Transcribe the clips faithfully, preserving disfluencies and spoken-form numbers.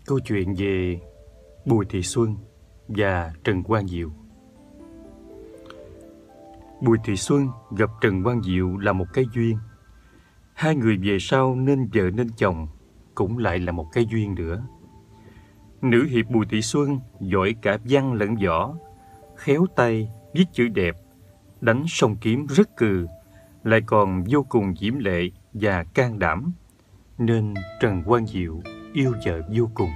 Câu chuyện về Bùi Thị Xuân và Trần Quang Diệu. Bùi Thị Xuân gặp Trần Quang Diệu là một cái duyên. Hai người về sau nên vợ nên chồng cũng lại là một cái duyên nữa. Nữ hiệp Bùi Thị Xuân giỏi cả văn lẫn võ, khéo tay, viết chữ đẹp, đánh song kiếm rất cừ, lại còn vô cùng diễm lệ và can đảm, nên Trần Quang Diệu yêu vợ vô cùng.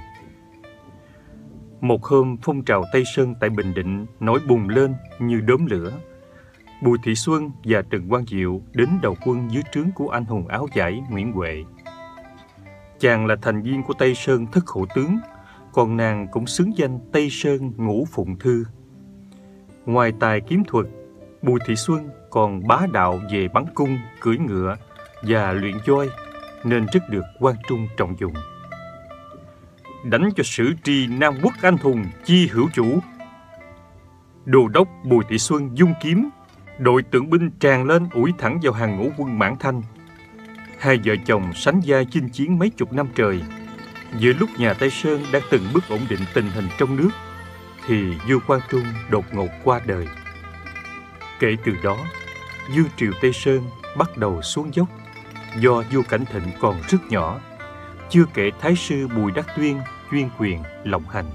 Một hôm, phong trào Tây Sơn tại Bình Định nổi bùng lên như đốm lửa. Bùi Thị Xuân và Trần Quang Diệu đến đầu quân dưới trướng của anh hùng áo vải Nguyễn Huệ. Chàng là thành viên của Tây Sơn Thất Hổ Tướng, còn nàng cũng xứng danh Tây Sơn Ngũ Phụng Thư. Ngoài tài kiếm thuật, Bùi Thị Xuân còn bá đạo về bắn cung, cưỡi ngựa và luyện voi, nên rất được quan trung trọng dụng. Đánh cho sử tri Nam Quốc anh hùng chi hữu chủ. Đô đốc Bùi Thị Xuân dung kiếm, đội tượng binh tràn lên ủi thẳng vào hàng ngũ quân Mãn Thanh. Hai vợ chồng sánh vai chinh chiến mấy chục năm trời. Giữa lúc nhà Tây Sơn đang từng bước ổn định tình hình trong nước, thì vua Quang Trung đột ngột qua đời. Kể từ đó, vương triều Tây Sơn bắt đầu xuống dốc, do vua Cảnh Thịnh còn rất nhỏ, chưa kể thái sư Bùi Đắc Tuyên chuyên quyền lộng hành.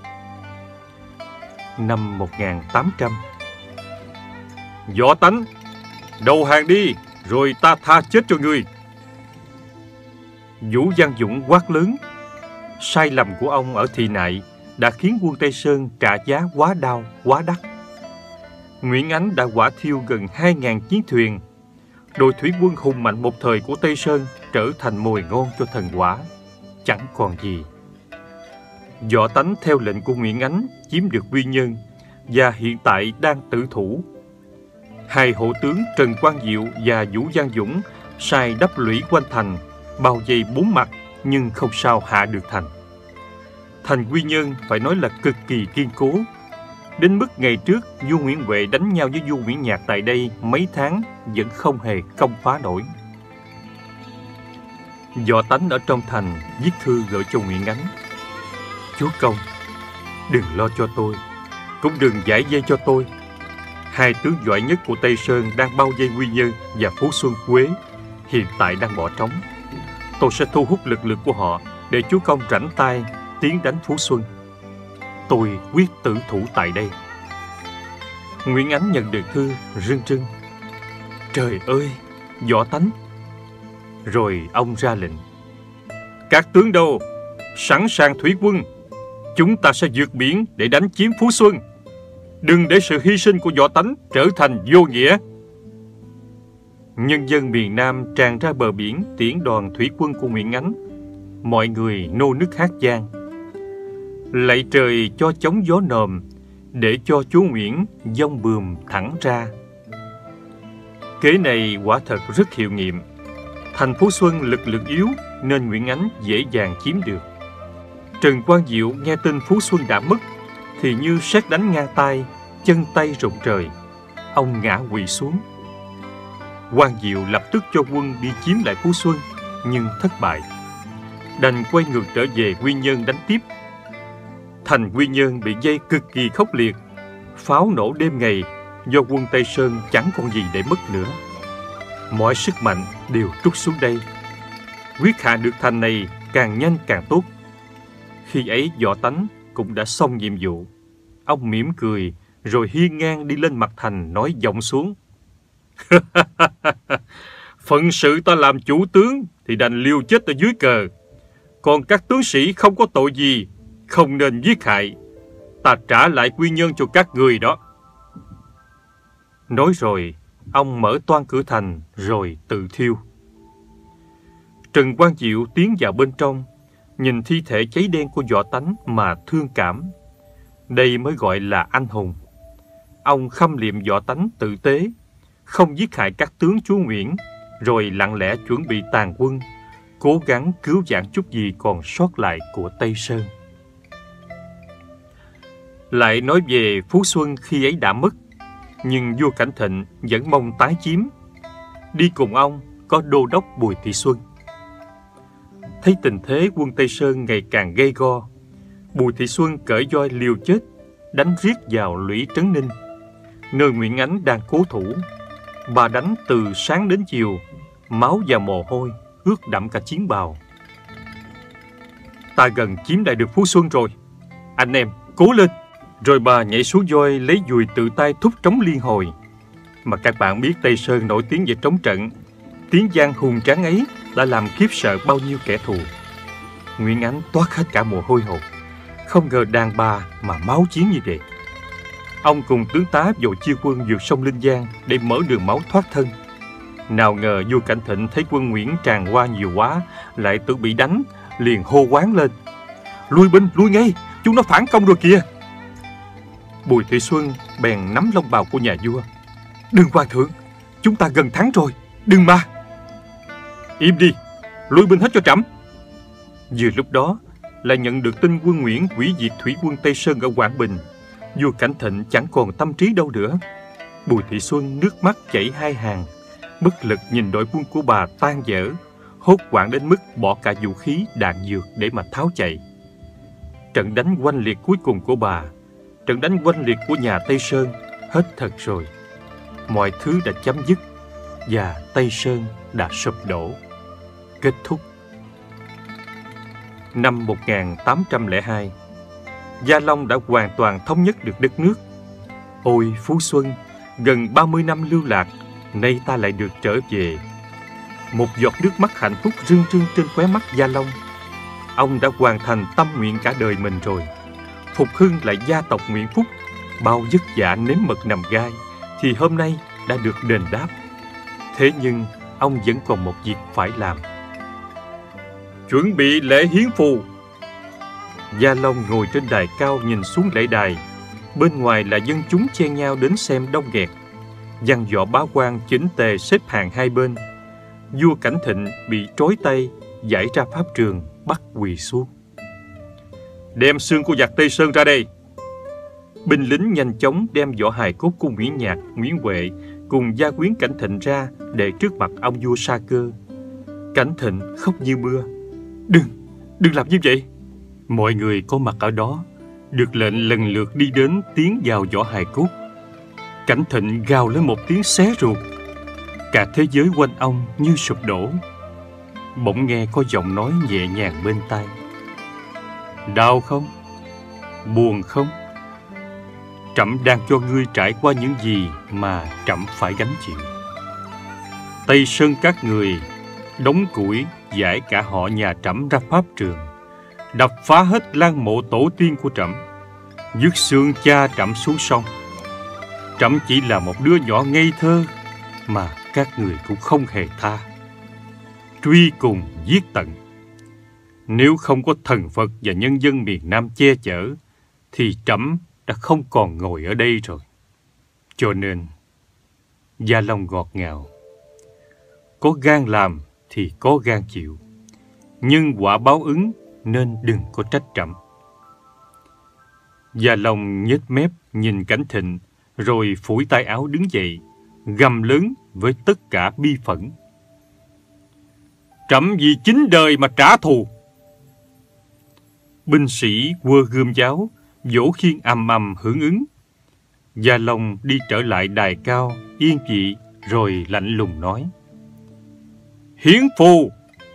Năm một nghìn tám trăm, Võ Tánh, đầu hàng đi, rồi ta tha chết cho ngươi. Vũ Văn Dũng quát lớn. Sai lầm của ông ở Thị Nại đã khiến quân Tây Sơn trả giá quá đau, quá đắt. Nguyễn Ánh đã hỏa thiêu gần hai nghìn chiến thuyền. Đội thủy quân hùng mạnh một thời của Tây Sơn trở thành mồi ngon cho thần hỏa, chẳng còn gì. Võ Tánh theo lệnh của Nguyễn Ánh chiếm được Quy Nhơn và hiện tại đang tự thủ. Hai hộ tướng Trần Quang Diệu và Vũ Văn Dũng sai đắp lũy quanh thành, bao vây bốn mặt nhưng không sao hạ được thành. Thành Quy Nhơn phải nói là cực kỳ kiên cố, đến mức ngày trước vua Nguyễn Huệ đánh nhau với vua Nguyễn Nhạc tại đây mấy tháng vẫn không hề công phá nổi. Võ Tánh ở trong thành viết thư gửi cho Nguyễn Ánh. Chúa công, đừng lo cho tôi, cũng đừng giải vây cho tôi. Hai tướng giỏi nhất của Tây Sơn đang bao vây Quy Nhơn và Phú Xuân Quế, hiện tại đang bỏ trống. Tôi sẽ thu hút lực lượng của họ để chúa công rảnh tay tiến đánh Phú Xuân. Tôi quyết tử thủ tại đây. Nguyễn Ánh nhận được thư rưng rưng. Trời ơi, Võ Tánh! Rồi ông ra lệnh. Các tướng đâu, sẵn sàng thủy quân. Chúng ta sẽ vượt biển để đánh chiếm Phú Xuân. Đừng để sự hy sinh của Võ Tánh trở thành vô nghĩa. Nhân dân miền Nam tràn ra bờ biển tiễn đoàn thủy quân của Nguyễn Ánh. Mọi người nô nức hát vang. Lạy trời cho chống gió nồm, để cho chúa Nguyễn dông bườm thẳng ra. Kế này quả thật rất hiệu nghiệm. Thành Phú Xuân lực lượng yếu nên Nguyễn Ánh dễ dàng chiếm được. Trần Quang Diệu nghe tin Phú Xuân đã mất thì như sét đánh ngang tai, chân tay rụng trời. Ông ngã quỵ xuống. Quang Diệu lập tức cho quân đi chiếm lại Phú Xuân, nhưng thất bại, đành quay ngược trở về Quy Nhơn đánh tiếp. Thành Quy Nhơn bị vây cực kỳ khốc liệt, pháo nổ đêm ngày, do quân Tây Sơn chẳng còn gì để mất nữa. Mọi sức mạnh đều trút xuống đây. Quyết hạ được thành này càng nhanh càng tốt. Khi ấy Võ Tánh cũng đã xong nhiệm vụ. Ông mỉm cười rồi hiên ngang đi lên mặt thành nói vọng xuống. Phận sự ta làm chủ tướng thì đành liều chết ở dưới cờ. Còn các tướng sĩ không có tội gì, không nên giết hại. Ta trả lại Quy Nhơn cho các người đó. Nói rồi, ông mở toang cửa thành rồi tự thiêu. Trần Quang Diệu tiến vào bên trong, nhìn thi thể cháy đen của Võ Tánh mà thương cảm. Đây mới gọi là anh hùng. Ông khâm liệm Võ Tánh tử tế, không giết hại các tướng chúa Nguyễn, rồi lặng lẽ chuẩn bị tàn quân, cố gắng cứu vãn chút gì còn sót lại của Tây Sơn. Lại nói về Phú Xuân khi ấy đã mất, nhưng vua Cảnh Thịnh vẫn mong tái chiếm. Đi cùng ông có đô đốc Bùi Thị Xuân. Thấy tình thế quân Tây Sơn ngày càng gay go, Bùi Thị Xuân cởi roi liều chết, đánh riết vào lũy Trấn Ninh, nơi Nguyễn Ánh đang cố thủ. Bà đánh từ sáng đến chiều, máu và mồ hôi ướt đẫm cả chiến bào. Ta gần chiếm lại được Phú Xuân rồi, anh em cố lên. Rồi bà nhảy xuống voi, lấy dùi tự tay thúc trống liên hồi. Mà các bạn biết Tây Sơn nổi tiếng về trống trận, tiếng vang hùng tráng ấy đã làm khiếp sợ bao nhiêu kẻ thù. Nguyễn Ánh toát hết cả mồ hôi hột, không ngờ đàn bà mà máu chiến như vậy. Ông cùng tướng tá vội chia quân vượt sông Linh Giang để mở đường máu thoát thân. Nào ngờ vua Cảnh Thịnh thấy quân Nguyễn tràn qua nhiều quá, lại tự bị đánh, liền hô hoáng lên: Lui binh, lui ngay, chúng nó phản công rồi kìa. Bùi Thị Xuân bèn nắm lông bào của nhà vua: Đừng hoàng thượng, chúng ta gần thắng rồi, đừng mà. Im đi, lui binh hết cho trẫm. Vừa lúc đó lại nhận được tin quân Nguyễn hủy diệt thủy quân Tây Sơn ở Quảng Bình. Vua Cảnh Thịnh chẳng còn tâm trí đâu nữa. Bùi Thị Xuân nước mắt chảy hai hàng, bất lực nhìn đội quân của bà tan vỡ, hốt hoảng đến mức bỏ cả vũ khí đạn dược để mà tháo chạy. Trận đánh oanh liệt cuối cùng của bà, trận đánh oanh liệt của nhà Tây Sơn hết thật rồi. Mọi thứ đã chấm dứt và Tây Sơn đã sụp đổ. Kết thúc. Năm một nghìn tám trăm lẻ hai, Gia Long đã hoàn toàn thống nhất được đất nước. Ôi Phú Xuân, gần ba mươi năm lưu lạc, nay ta lại được trở về. Một giọt nước mắt hạnh phúc rưng rưng trên khóe mắt Gia Long. Ông đã hoàn thành tâm nguyện cả đời mình rồi. Phục hưng lại gia tộc Nguyễn Phúc, bao vất vả nếm mật nằm gai, thì hôm nay đã được đền đáp. Thế nhưng ông vẫn còn một việc phải làm: chuẩn bị lễ hiến phù. Gia Long ngồi trên đài cao nhìn xuống lễ đài. Bên ngoài là dân chúng chen nhau đến xem đông nghẹt. Văn võ bá quan chỉnh tề xếp hàng hai bên. Vua Cảnh Thịnh bị trói tay, giải ra pháp trường, bắt quỳ xuống. Đem xương của giặc Tây Sơn ra đây. Binh lính nhanh chóng đem vỏ hài cốt của Nguyễn Nhạc, Nguyễn Huệ cùng gia quyến Cảnh Thịnh ra để trước mặt ông vua Sa Cơ. Cảnh Thịnh khóc như mưa: Đừng, đừng làm như vậy. Mọi người có mặt ở đó được lệnh lần lượt đi đến tiến vào vỏ hài cốt. Cảnh Thịnh gào lên một tiếng xé ruột. Cả thế giới quanh ông như sụp đổ. Bỗng nghe có giọng nói nhẹ nhàng bên tai: Đau không? Buồn không? Trẫm đang cho ngươi trải qua những gì mà trẫm phải gánh chịu. Tây Sơn các người đóng củi giải cả họ nhà trẫm ra pháp trường, đập phá hết lăng mộ tổ tiên của trẫm, vứt xương cha trẫm xuống sông. Trẫm chỉ là một đứa nhỏ ngây thơ mà các người cũng không hề tha, truy cùng giết tận. Nếu không có thần Phật và nhân dân miền Nam che chở, thì trẫm đã không còn ngồi ở đây rồi. Cho nên, Gia Long ngọt ngào: Có gan làm thì có gan chịu, nhưng quả báo ứng nên đừng có trách trẫm. Gia Long nhếch mép nhìn Cảnh Thịnh, rồi phủi tay áo đứng dậy, gầm lớn với tất cả bi phẫn: Trẫm vì chính đời mà trả thù. Binh sĩ quơ gươm giáo, vỗ khiên ầm ầm hưởng ứng. Gia Long đi trở lại đài cao, yên vị, rồi lạnh lùng nói: Hiến phù.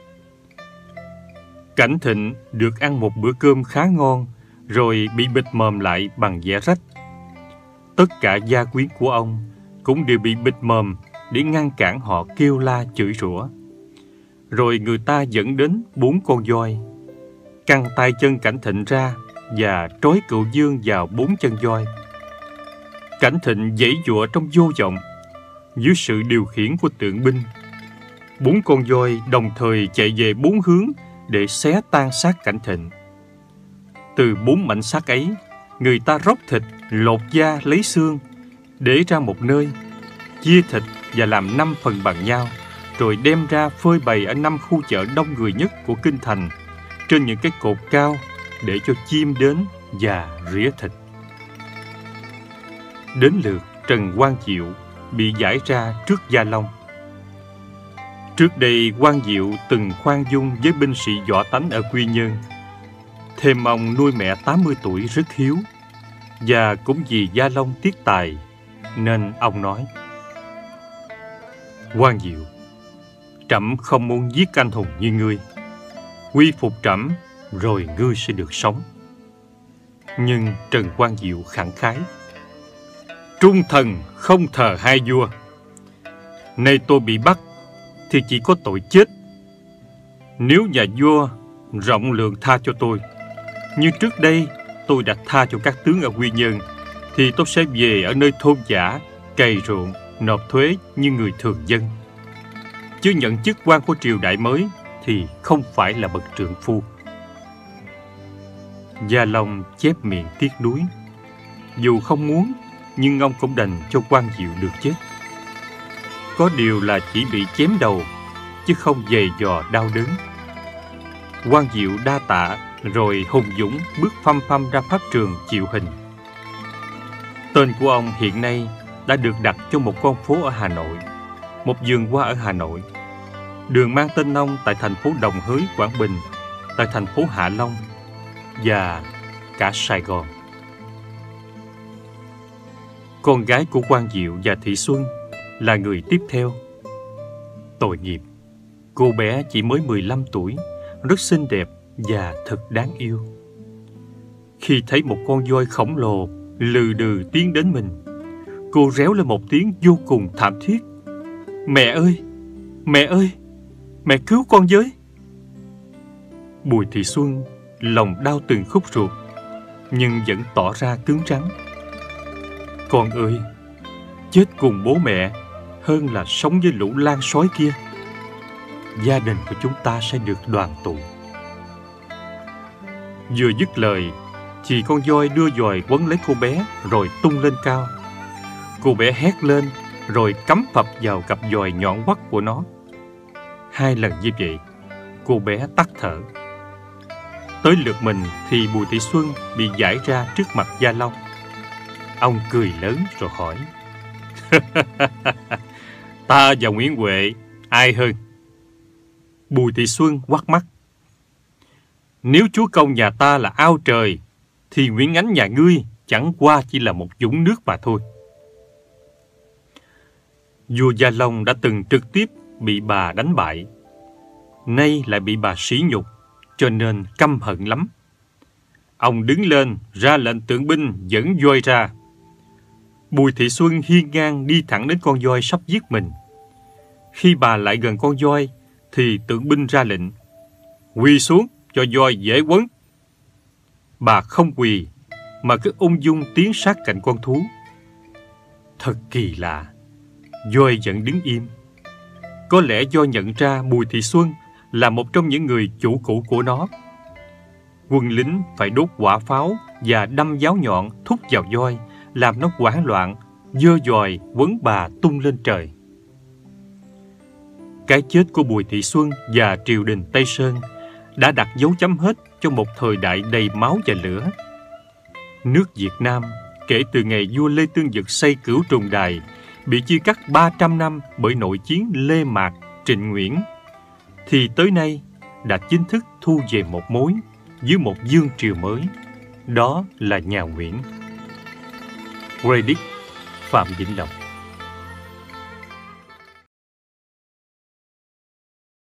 Cảnh Thịnh được ăn một bữa cơm khá ngon, rồi bị bịt mồm lại bằng vẽ rách. Tất cả gia quyến của ông cũng đều bị bịt mồm để ngăn cản họ kêu la chửi rủa. Rồi người ta dẫn đến bốn con voi, căng tay chân Cảnh Thịnh ra và trói Cựu Dương vào bốn chân voi. Cảnh Thịnh giãy giụa trong vô vọng. Dưới sự điều khiển của tượng binh, bốn con voi đồng thời chạy về bốn hướng để xé tan xác Cảnh Thịnh. Từ bốn mảnh xác ấy, người ta róc thịt, lột da lấy xương, để ra một nơi, chia thịt và làm năm phần bằng nhau, rồi đem ra phơi bày ở năm khu chợ đông người nhất của kinh thành, trên những cái cột cao, để cho chim đến và rỉa thịt. Đến lượt Trần Quang Diệu bị giải ra trước Gia Long. Trước đây Quang Diệu từng khoan dung với binh sĩ võ tánh ở Quy Nhơn. Thêm ông nuôi mẹ tám mươi tuổi rất hiếu, và cũng vì Gia Long tiếc tài nên ông nói: Quang Diệu, trẫm không muốn giết anh hùng như ngươi. Quy phục trẫm rồi ngươi sẽ được sống. Nhưng Trần Quang Diệu khẳng khái: Trung thần không thờ hai vua. Nay tôi bị bắt thì chỉ có tội chết. Nếu nhà vua rộng lượng tha cho tôi, như trước đây tôi đã tha cho các tướng ở Quy Nhơn, thì tôi sẽ về ở nơi thôn dã, cày ruộng, nộp thuế như người thường dân. Chứ nhận chức quan của triều đại mới thì không phải là bậc trượng phu. Gia Long chép miệng tiếc nuối. Dù không muốn, nhưng ông cũng đành cho Quang Diệu được chết. Có điều là chỉ bị chém đầu, chứ không dày dò đau đớn. Quang Diệu đa tạ, rồi hùng dũng bước phăm phăm ra pháp trường chịu hình. Tên của ông hiện nay đã được đặt cho một con phố ở Hà Nội, một vườn hoa ở Hà Nội, đường mang tên ông tại thành phố Đồng Hới, Quảng Bình, tại thành phố Hạ Long và cả Sài Gòn. Con gái của Quang Diệu và Thị Xuân là người tiếp theo. Tội nghiệp, cô bé chỉ mới mười lăm tuổi, rất xinh đẹp và thật đáng yêu. Khi thấy một con voi khổng lồ lừ đừ tiến đến mình, cô réo lên một tiếng vô cùng thảm thiết: Mẹ ơi! Mẹ ơi! Mẹ cứu con với! Bùi Thị Xuân lòng đau từng khúc ruột, nhưng vẫn tỏ ra cứng rắn: Con ơi! Chết cùng bố mẹ hơn là sống với lũ lang sói kia. Gia đình của chúng ta sẽ được đoàn tụ. Vừa dứt lời thì con voi đưa dòi quấn lấy cô bé rồi tung lên cao. Cô bé hét lên rồi cắm phập vào cặp dòi nhọn hoắt của nó. Hai lần như vậy, cô bé tắt thở. Tới lượt mình thì Bùi Thị Xuân bị giải ra trước mặt Gia Long. Ông cười lớn rồi hỏi: Ta và Nguyễn Huệ ai hơn? Bùi Thị Xuân quát mắt: Nếu chúa công nhà ta là ao trời, thì Nguyễn Ánh nhà ngươi chẳng qua chỉ là một vũng nước mà thôi. Vua Gia Long đã từng trực tiếp bị bà đánh bại, nay lại bị bà sỉ nhục, cho nên căm hận lắm. Ông đứng lên ra lệnh tượng binh dẫn voi ra. Bùi Thị Xuân hiên ngang đi thẳng đến con voi sắp giết mình. Khi bà lại gần con voi thì tượng binh ra lệnh: Quỳ xuống cho voi dễ quấn. Bà không quỳ mà cứ ung dung tiến sát cạnh con thú. Thật kỳ lạ, voi vẫn đứng im. Có lẽ do nhận ra Bùi Thị Xuân là một trong những người chủ cũ của nó. Quân lính phải đốt quả pháo và đâm giáo nhọn thúc vào voi, làm nó hoảng loạn, giơ dòi quấn bà tung lên trời. Cái chết của Bùi Thị Xuân và triều đình Tây Sơn đã đặt dấu chấm hết cho một thời đại đầy máu và lửa. Nước Việt Nam kể từ ngày vua Lê Tương Dực xây Cửu Trùng Đài bị chia cắt ba trăm năm bởi nội chiến Lê Mạc, Trịnh Nguyễn, thì tới nay đã chính thức thu về một mối dưới một vương triều mới, đó là nhà Nguyễn. Credit Phạm Vĩnh Lộc.